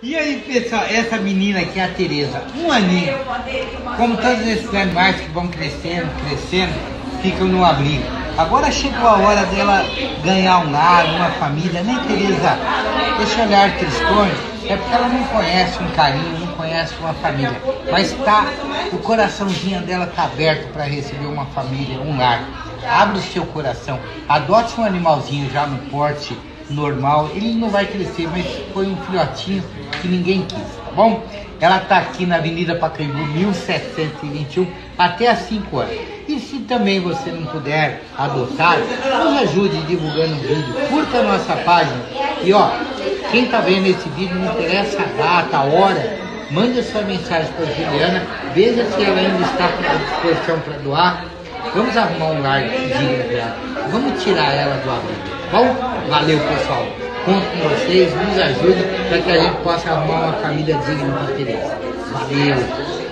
E aí, pessoal, essa menina aqui é a Tereza, um aninho. Como todos esses animais que vão crescendo, ficam no abrigo. Agora chegou a hora dela ganhar um lar, uma família, né, Tereza? Esse olhar tristonho é porque ela não conhece um carinho, não conhece uma família. Mas o coraçãozinho dela está aberto para receber uma família, um lar. Abre o seu coração, adote um animalzinho já no porte normal, ele não vai crescer, mas foi um filhotinho que ninguém quis, tá bom? Ela tá aqui na Avenida Pacaembu, 1721, até às 5 horas. E se também você não puder adotar, nos ajude divulgando o vídeo, curta a nossa página. E ó, quem tá vendo esse vídeo, não interessa a data, a hora, mande a sua mensagem para a Juliana, veja se ela ainda está à disposição para doar. Vamos arrumar um lar digno para ela, vamos tirar ela do abrigo. Bom, valeu pessoal, conto com vocês, nos ajudem para que a gente possa arrumar uma família digna para Tereza. Valeu!